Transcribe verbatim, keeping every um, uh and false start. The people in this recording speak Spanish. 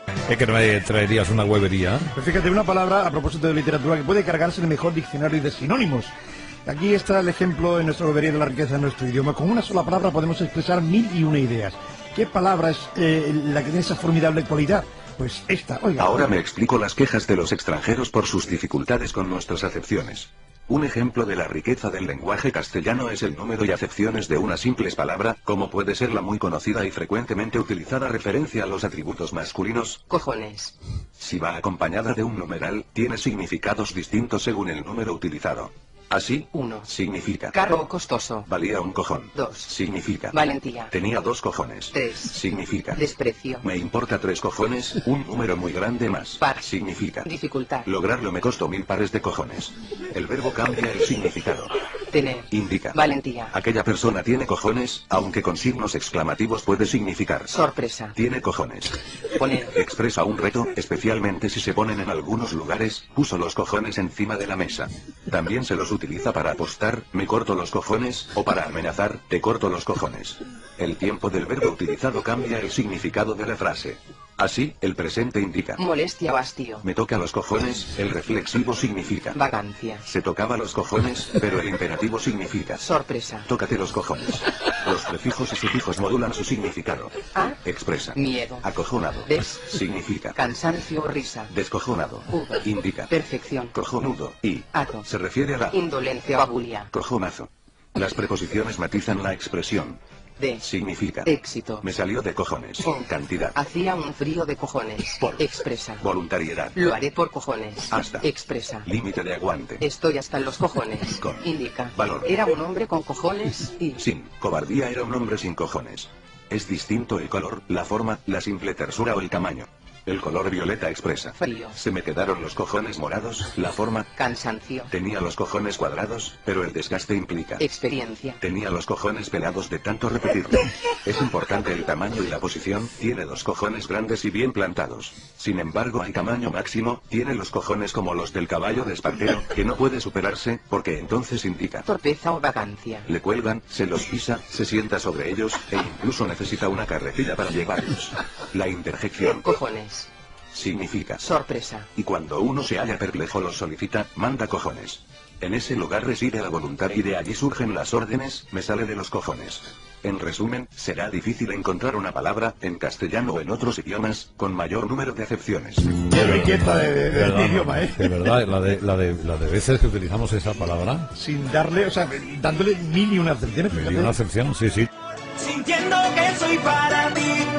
Es que no me traerías una huevería. Pues fíjate, una palabra a propósito de literatura que puede cargarse el mejor diccionario de sinónimos. Aquí está el ejemplo en nuestra huevería de la riqueza de nuestro idioma. Con una sola palabra podemos expresar mil y una ideas. ¿Qué palabra es eh, la que tiene esa formidable cualidad? Pues esta, oiga. Ahora me explico las quejas de los extranjeros por sus dificultades con nuestras acepciones. Un ejemplo de la riqueza del lenguaje castellano es el número y acepciones de una simple palabra, como puede ser la muy conocida y frecuentemente utilizada referencia a los atributos masculinos. Cojones. Si va acompañada de un numeral, tiene significados distintos según el número utilizado. Así, uno. Significa Caro o costoso. Valía un cojón. dos. Significa Valentía. Tenía dos cojones. tres. Significa Desprecio. Me importa tres cojones, un número muy grande más. Par. Significa Dificultad. Lograrlo me costó mil pares de cojones. El verbo cambia el significado. Tener. Indica Valentía. Aquella persona tiene cojones, aunque con signos exclamativos puede significar Sorpresa. Tiene cojones. Poner. Expresa un reto, especialmente si se ponen en algunos lugares. Puso los cojones encima de la mesa. También se los utiliza para apostar, me corto los cojones, o para amenazar, te corto los cojones. El tiempo del verbo utilizado cambia el significado de la frase. Así, el presente indica Molestia o hastío. me toca los cojones, el reflexivo significa Vacancia. se tocaba los cojones, pero el imperativo significa Sorpresa. tócate los cojones. Los prefijos y sufijos modulan su significado. A. Expresa Miedo. acojonado. Des. Significa Cansancio o risa. descojonado. U. Indica Perfección. cojonudo. Y Ato. se refiere a la Indolencia o abulia. cojonazo. Las preposiciones matizan la expresión. De. Significa Éxito. me salió de cojones. Con. Cantidad. Hacía un frío de cojones. Por. Expresa. Voluntariedad. Lo haré por cojones. Hasta. Expresa. Límite de aguante. Estoy hasta en los cojones. Con. Indica. Valor. Era un hombre con cojones y. Sin cobardía era un hombre sin cojones. Es distinto el color, la forma, la simple tersura o el tamaño. El color violeta expresa Frío. se me quedaron los cojones morados, la forma Cansancio. tenía los cojones cuadrados, pero el desgaste implica Experiencia. tenía los cojones pelados de tanto repetirlo. Es importante el tamaño y la posición, tiene dos cojones grandes y bien plantados. Sin embargo hay tamaño máximo, tiene los cojones como los del caballo de Espartero, que no puede superarse, porque entonces indica Torpeza o vacancia. le cuelgan, se los pisa, se sienta sobre ellos, e incluso necesita una carretilla para llevarlos. La interjección Cojones. significa Sorpresa. y cuando uno se halla perplejo los solicita, manda cojones. En ese lugar reside la voluntad y de allí surgen las órdenes, me sale de los cojones. En resumen, será difícil encontrar una palabra, en castellano o en otros idiomas, con mayor número de acepciones. Qué riqueza de, de, de verdad, idioma, ¿eh? De verdad, la de, la, de, la de veces que utilizamos esa palabra. Sin darle, o sea, dándole mil y una acepciones. Y fíjate. una acepción, sí, sí. Sintiendo que soy para ti.